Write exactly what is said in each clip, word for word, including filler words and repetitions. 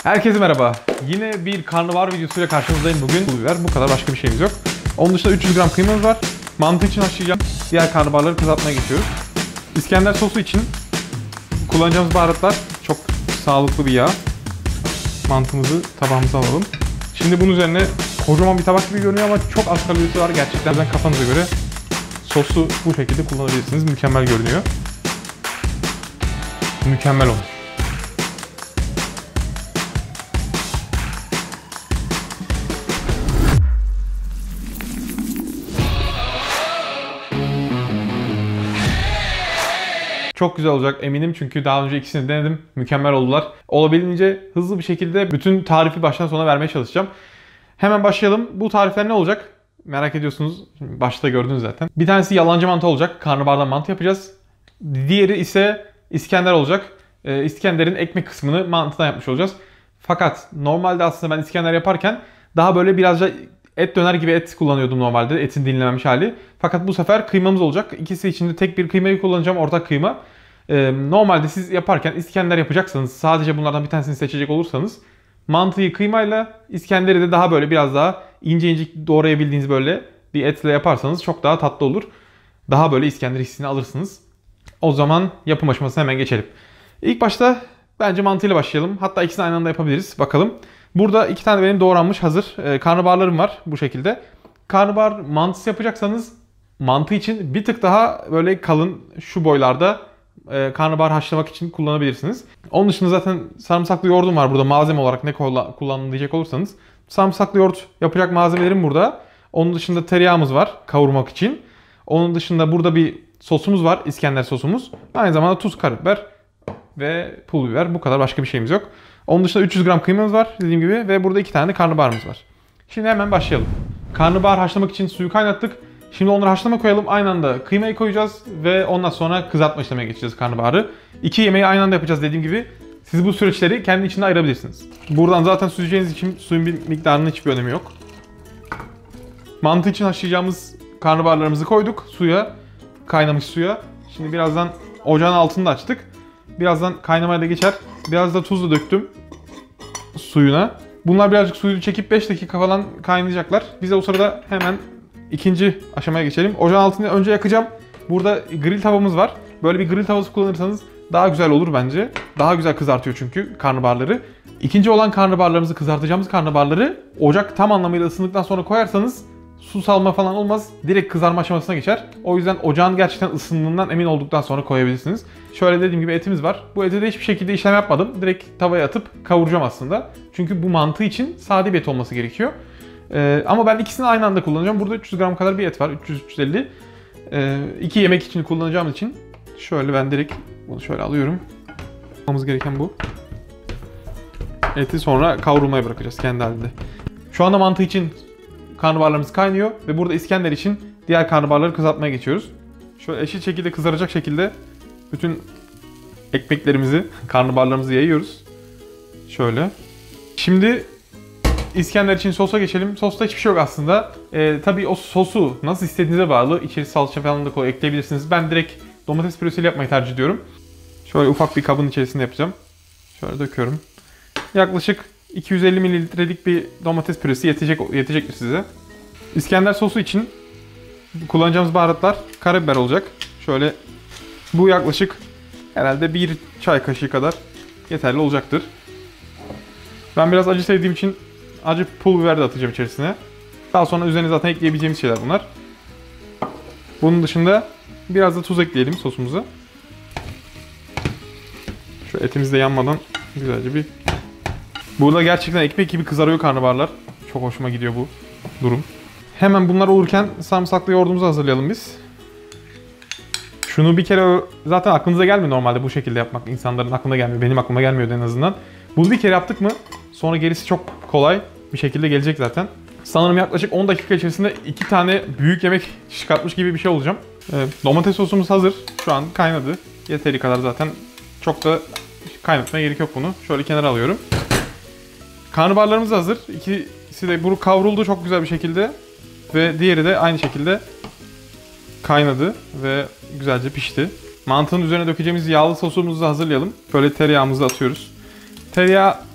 Herkese merhaba. Yine bir karnabahar videosuyla karşınızdayım bugün. Pul biber, bu kadar, başka bir şeyimiz yok. Onun dışında üç yüz gram kıymamız var. Mantı için haşlayacağım. Diğer karnabaharları kızartmaya geçiyoruz. İskender sosu için kullanacağımız baharatlar çok sağlıklı bir yağ. Mantımızı tabağımıza alalım. Şimdi bunun üzerine kocaman bir tabak gibi görünüyor ama çok az kalorisi var gerçekten. O yüzden kafanıza göre sosu bu şekilde kullanabilirsiniz. Mükemmel görünüyor. Mükemmel olmuş. Çok güzel olacak eminim çünkü daha önce ikisini denedim. Mükemmel oldular. Olabildiğince hızlı bir şekilde bütün tarifi baştan sona vermeye çalışacağım. Hemen başlayalım. Bu tarifler ne olacak? Merak ediyorsunuz. Başta gördünüz zaten. Bir tanesi yalancı mantı olacak. Karnabahardan mantı yapacağız. Diğeri ise İskender olacak. Ee, İskender'in ekmek kısmını mantıdan yapmış olacağız. Fakat normalde aslında ben İskender yaparken daha böyle birazca et döner gibi et kullanıyordum normalde. Etin dinlenmemiş hali. Fakat bu sefer kıymamız olacak. İkisi için de tek bir kıymayı kullanacağım. Ortak kıyma. Ee, normalde siz yaparken İskender yapacaksanız, sadece bunlardan bir tanesini seçecek olursanız mantıyı kıymayla, İskender'i de daha böyle biraz daha ince ince doğrayabildiğiniz böyle bir etle yaparsanız çok daha tatlı olur. Daha böyle İskender hissini alırsınız. O zaman yapım aşamasına hemen geçelim. İlk başta bence mantıyla başlayalım. Hatta ikisini aynı anda yapabiliriz. Bakalım. Burada iki tane benim doğranmış hazır e, karnabaharlarım var bu şekilde. Karnabahar mantısı yapacaksanız mantı için bir tık daha böyle kalın şu boylarda e, karnabahar haşlamak için kullanabilirsiniz. Onun dışında zaten sarımsaklı yoğurdum var burada, malzeme olarak ne kullanın diyecek olursanız. Sarımsaklı yoğurt yapacak malzemelerim burada. Onun dışında tereyağımız var kavurmak için. Onun dışında burada bir sosumuz var, İskender sosumuz. Aynı zamanda tuz, karabiber ve pul biber, bu kadar, başka bir şeyimiz yok. Onun dışında üç yüz gram kıymamız var dediğim gibi ve burada iki tane karnabaharımız var. Şimdi hemen başlayalım. Karnabahar haşlamak için suyu kaynattık. Şimdi onları haşlama koyalım. Aynı anda kıymayı koyacağız ve ondan sonra kızartma işlemine geçeceğiz karnabaharı. İki yemeği aynı anda yapacağız dediğim gibi. Siz bu süreçleri kendi içinde ayırabilirsiniz. Buradan zaten süzeceğiniz için suyun bir miktarının hiçbir önemi yok. Mantı için haşlayacağımız karnabaharlarımızı koyduk suya. Kaynamış suya. Şimdi birazdan ocağın altını da açtık. Birazdan kaynamaya da geçer. Biraz da tuz da döktüm suyuna. Bunlar birazcık suyu çekip beş dakika falan kaynayacaklar. Biz de o sırada hemen ikinci aşamaya geçelim. Ocağın altını önce yakacağım. Burada grill tavamız var. Böyle bir grill tavası kullanırsanız daha güzel olur bence. Daha güzel kızartıyor çünkü karnabaharları. İkinci olan karnabaharlarımızı, kızartacağımız karnabaharları ocak tam anlamıyla ısındıktan sonra koyarsanız su salma falan olmaz. Direkt kızarma aşamasına geçer. O yüzden ocağın gerçekten ısındığından emin olduktan sonra koyabilirsiniz. Şöyle dediğim gibi etimiz var. Bu ete de hiçbir şekilde işlem yapmadım. Direkt tavaya atıp kavuracağım aslında. Çünkü bu mantı için sade bir et olması gerekiyor. Ee, ama ben ikisini aynı anda kullanacağım. Burada üç yüz gram kadar bir et var. üç yüz üç yüz elli. Ee, iki yemek için kullanacağım için şöyle ben direkt bunu şöyle alıyorum. Yapmamız gereken bu. Eti sonra kavrulmaya bırakacağız kendi halinde. Şu anda mantı için karnabaharlarımız kaynıyor ve burada İskender için diğer karnabaharları kızartmaya geçiyoruz. Şöyle eşit şekilde kızaracak şekilde bütün ekmeklerimizi, karnabaharlarımızı yayıyoruz. Şöyle. Şimdi İskender için sosa geçelim. Sosta hiçbir şey yok aslında. Ee, tabii o sosu nasıl istediğinize bağlı. İçeri salça falan da kolay ekleyebilirsiniz. Ben direkt domates püresiyle yapmayı tercih ediyorum. Şöyle ufak bir kabın içerisinde yapacağım. Şöyle döküyorum. Yaklaşık iki yüz elli mililitrelik bir domates püresi yetecek yetecektir size. İskender sosu için kullanacağımız baharatlar karabiber olacak. Şöyle bu yaklaşık herhalde bir çay kaşığı kadar yeterli olacaktır. Ben biraz acı sevdiğim için acı pul biber de atacağım içerisine. Daha sonra üzerine zaten ekleyebileceğimiz şeyler bunlar. Bunun dışında biraz da tuz ekleyelim sosumuza. Şu etimiz de yanmadan güzelce bir... Burada gerçekten ekmek gibi kızarıyor karnabaharlar. Çok hoşuma gidiyor bu durum. Hemen bunlar olurken sarımsaklı yoğurdumuzu hazırlayalım biz. Şunu bir kere zaten aklınıza gelmiyor normalde bu şekilde yapmak. İnsanların aklına gelmiyor. Benim aklıma gelmiyordu en azından. Bunu bir kere yaptık mı sonra gerisi çok kolay bir şekilde gelecek zaten. Sanırım yaklaşık on dakika içerisinde iki tane büyük yemek çıkartmış gibi bir şey olacağım. Evet, domates sosumuz hazır. Şu an kaynadı. Yeteri kadar zaten. Çok da kaynatmaya gerek yok bunu. Şöyle kenara alıyorum. Karnabaharlarımız hazır. İkisi de bu kavruldu çok güzel bir şekilde. Ve diğeri de aynı şekilde kaynadı ve güzelce pişti. Mantının üzerine dökeceğimiz yağlı sosumuzu hazırlayalım. Şöyle tereyağımızı atıyoruz. Tereyağı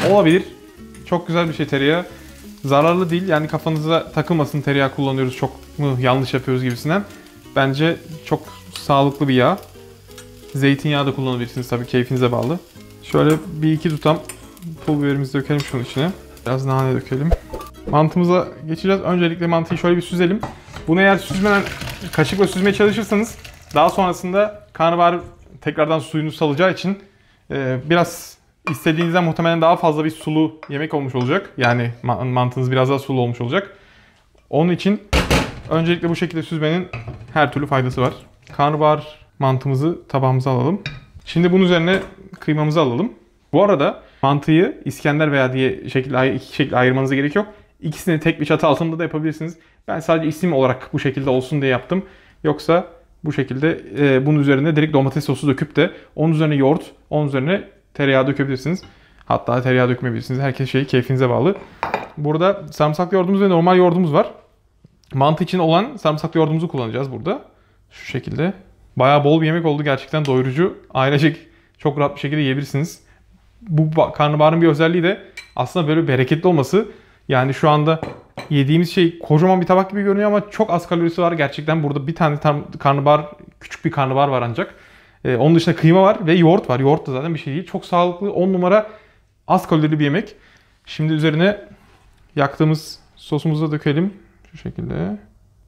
olabilir. Çok güzel bir şey tereyağı. Zararlı değil. Yani kafanıza takılmasın tereyağı kullanıyoruz, çok mu yanlış yapıyoruz gibisinden. Bence çok sağlıklı bir yağ. Zeytinyağı da kullanabilirsiniz tabii, keyfinize bağlı. Şöyle bir iki tutam pul biberimizi dökelim şunun içine. Biraz nane dökelim. Mantımıza geçeceğiz. Öncelikle mantıyı şöyle bir süzelim. Bunu eğer süzmeden kaşıkla süzmeye çalışırsanız daha sonrasında karnabahar tekrardan suyunu salacağı için e, biraz istediğinizden muhtemelen daha fazla bir sulu yemek olmuş olacak. Yani mantınız biraz daha sulu olmuş olacak. Onun için öncelikle bu şekilde süzmenin her türlü faydası var. Karnabahar mantımızı tabağımıza alalım. Şimdi bunun üzerine kıymamızı alalım. Bu arada mantıyı İskender veya diye şekilde, iki şekilde ayırmanıza gerek yok. İkisini tek bir çatı altında da yapabilirsiniz. Ben sadece isim olarak bu şekilde olsun diye yaptım. Yoksa bu şekilde e, bunun üzerine direkt domates sosu döküp de onun üzerine yoğurt, onun üzerine tereyağı dökebilirsiniz. Hatta tereyağı dökmeyebilirsiniz. Herkes şey keyfinize bağlı. Burada sarımsaklı yoğurdumuz ve normal yoğurdumuz var. Mantı için olan sarımsaklı yoğurdumuzu kullanacağız burada. Şu şekilde. Bayağı bol bir yemek oldu. Gerçekten doyurucu. Ailecek çok rahat bir şekilde yiyebilirsiniz. Bu karnabaharın bir özelliği de aslında böyle bereketli olması. Yani şu anda yediğimiz şey kocaman bir tabak gibi görünüyor ama çok az kalorisi var. Gerçekten burada bir tane tam karnabahar, küçük bir karnabahar var ancak. Ee, onun dışında kıyma var ve yoğurt var. Yoğurt da zaten bir şey değil. Çok sağlıklı, on numara az kalorili bir yemek. Şimdi üzerine yaktığımız sosumuzu da dökelim. Şu şekilde.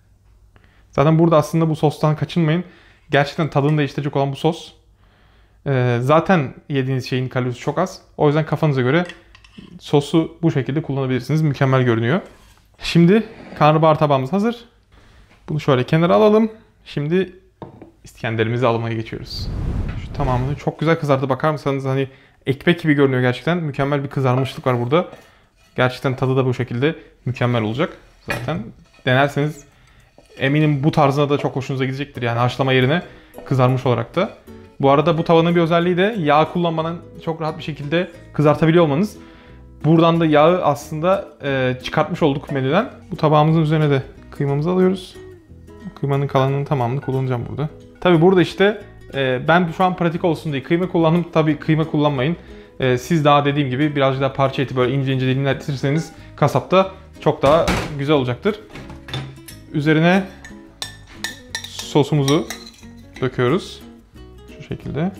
Zaten burada aslında bu sostan kaçınmayın. Gerçekten tadını değiştirecek olan bu sos. Ee, zaten yediğiniz şeyin kalorisi çok az. O yüzden kafanıza göre sosu bu şekilde kullanabilirsiniz. Mükemmel görünüyor. Şimdi karnabahar tabağımız hazır. Bunu şöyle kenara alalım. Şimdi İskenderimizi almaya geçiyoruz. Şu tamamını çok güzel kızardı. Bakar mısınız? Hani ekmek gibi görünüyor gerçekten. Mükemmel bir kızarmışlık var burada. Gerçekten tadı da bu şekilde mükemmel olacak. Zaten denerseniz eminim bu tarzına da çok hoşunuza gidecektir. Yani haşlama yerine kızarmış olarak da. Bu arada bu tavanın bir özelliği de yağ kullanmadan çok rahat bir şekilde kızartabiliyor olmanız. Buradan da yağı aslında e, çıkartmış olduk menüden. Bu tabağımızın üzerine de kıymamızı alıyoruz. Kıymanın kalanının tamamını kullanacağım burada. Tabi burada işte e, ben şu an pratik olsun diye kıyma kullandım. Tabi kıyma kullanmayın. E, siz daha dediğim gibi birazcık daha parça eti böyle ince ince dilimletirseniz kasapta çok daha güzel olacaktır. Üzerine sosumuzu döküyoruz. Şu şekilde.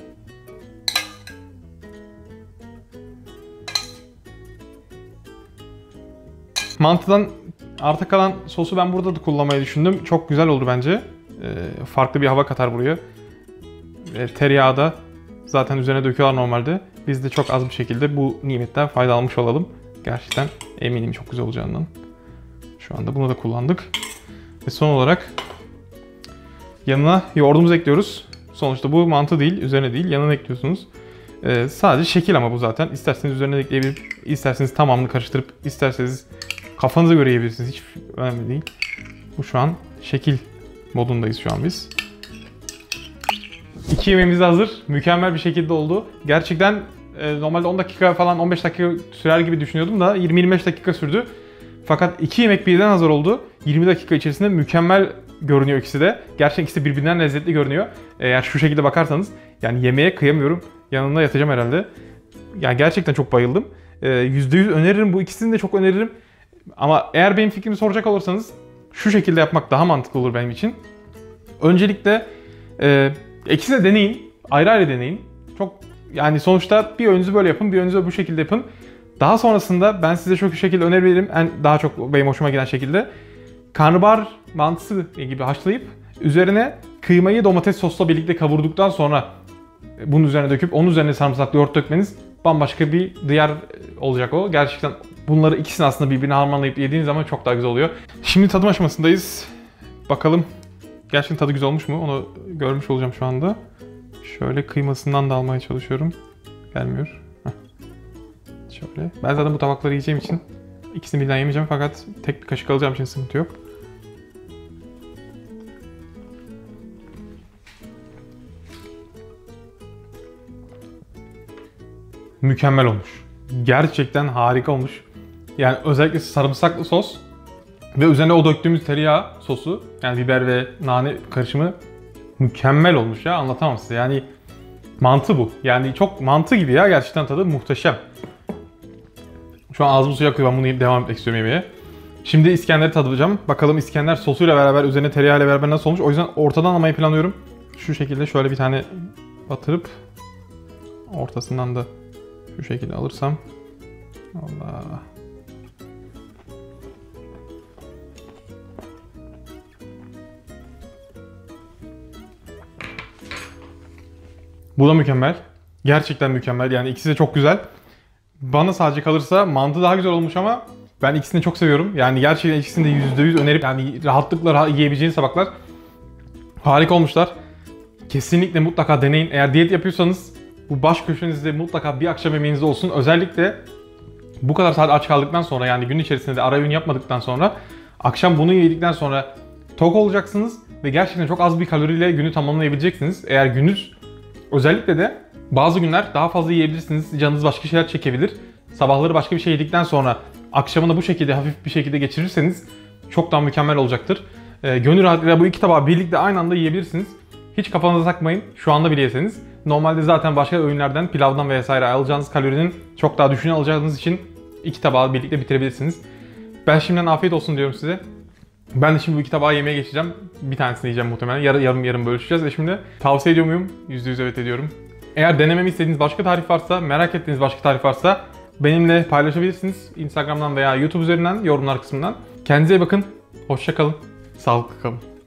Mantıdan arta kalan sosu ben burada da kullanmayı düşündüm. Çok güzel oldu bence. E, farklı bir hava katar buraya. E, tereyağı da zaten üzerine döküyorlar normalde. Biz de çok az bir şekilde bu nimetten fayda almış olalım. Gerçekten eminim çok güzel olacağından. Şu anda bunu da kullandık. Ve son olarak yanına yoğurdumuzu ekliyoruz. Sonuçta bu mantı değil, üzerine değil, yanına ekliyorsunuz. Ee, sadece şekil ama bu zaten. İsterseniz üzerine ekleyebilir, isterseniz tamamını karıştırıp, isterseniz kafanıza göre yiyebilirsiniz. Hiç önemli değil. Bu şu an şekil modundayız şu an biz. İki yemeğimiz de hazır. Mükemmel bir şekilde oldu. Gerçekten e, normalde on dakika falan on beş dakika sürer gibi düşünüyordum da yirmi yirmi beş dakika sürdü. Fakat iki yemek birden hazır oldu. yirmi dakika içerisinde mükemmel görünüyor ikisi de. Gerçekten ikisi birbirinden lezzetli görünüyor. Eğer şu şekilde bakarsanız yani yemeğe kıyamıyorum. Yanında yatacağım herhalde. Yani gerçekten çok bayıldım. E, yüzde yüz öneririm. Bu ikisini de çok öneririm. Ama eğer benim fikrimi soracak olursanız şu şekilde yapmak daha mantıklı olur benim için. Öncelikle e, ikisini de deneyin. Ayrı ayrı deneyin. Çok yani sonuçta bir önünüzü böyle yapın, bir önünüzü bu şekilde yapın. Daha sonrasında ben size şu şekilde öneririm. En daha çok benim hoşuma giden şekilde karnabahar mantısı gibi haşlayıp üzerine kıymayı domates sosla birlikte kavurduktan sonra bunun üzerine döküp onun üzerine sarımsaklı yoğurt dökmeniz bambaşka bir diyar olacak o. Gerçekten bunları ikisini aslında birbirine harmanlayıp yediğiniz zaman çok daha güzel oluyor. Şimdi tadım aşamasındayız. Bakalım gerçekten tadı güzel olmuş mu? Onu görmüş olacağım şu anda. Şöyle kıymasından da almaya çalışıyorum. Gelmiyor. Heh. Şöyle. Ben zaten bu tabakları yiyeceğim için ikisini birden yemeyeceğim fakat tek bir kaşık alacağım için sıkıntı yok. Mükemmel olmuş. Gerçekten harika olmuş. Yani özellikle sarımsaklı sos ve üzerine o döktüğümüz tereyağı sosu, yani biber ve nane karışımı mükemmel olmuş ya, anlatamam size. Yani mantı bu. Yani çok mantı gibi ya, gerçekten tadı muhteşem. Şu an ağzım suya akıyor. Ben bunu yiyip devam etmek istiyorum yemeğe. Şimdi İskender'i tadacağım. Bakalım İskender sosuyla beraber, üzerine tereyağıyla beraber nasıl olmuş. O yüzden ortadan almayı planlıyorum. Şu şekilde şöyle bir tane batırıp ortasından da şu şekilde alırsam. Allah. Bu da mükemmel. Gerçekten mükemmel. Yani ikisi de çok güzel. Bana sadece kalırsa mantı daha güzel olmuş ama ben ikisini de çok seviyorum. Yani gerçekten ikisini de yüzde yüz önerip yani rahatlıkla yiyebileceğiniz tabaklar. Harika olmuşlar. Kesinlikle mutlaka deneyin. Eğer diyet yapıyorsanız bu baş köşenizde mutlaka bir akşam yemeğinizde olsun. Özellikle bu kadar saat aç kaldıktan sonra, yani gün içerisinde de ara öğün yapmadıktan sonra akşam bunu yedikten sonra tok olacaksınız ve gerçekten çok az bir kaloriyle günü tamamlayabileceksiniz. Eğer gününüz, özellikle de bazı günler daha fazla yiyebilirsiniz. Canınız başka şeyler çekebilir. Sabahları başka bir şey yedikten sonra akşamını bu şekilde hafif bir şekilde geçirirseniz çok daha mükemmel olacaktır. E, gönül rahatlığıyla bu iki tabağı birlikte aynı anda yiyebilirsiniz. Hiç kafanıza takmayın. Şu anda bile yeseniz. Normalde zaten başka öğünlerden, pilavdan vesaire alacağınız kalorinin çok daha düşüğünü alacağınız için iki tabağı birlikte bitirebilirsiniz. Ben şimdiden afiyet olsun diyorum size. Ben de şimdi bu iki tabağı yemeye geçeceğim. Bir tanesini yiyeceğim muhtemelen. Yarı, yarım yarım bölüşeceğiz ve şimdi tavsiye ediyor muyum? yüzde yüz evet ediyorum. Eğer denememi istediğiniz başka tarif varsa, merak ettiğiniz başka tarif varsa benimle paylaşabilirsiniz. Instagram'dan veya YouTube üzerinden, yorumlar kısmından. Kendinize iyi bakın. Hoşça kalın. Sağlıklı kalın.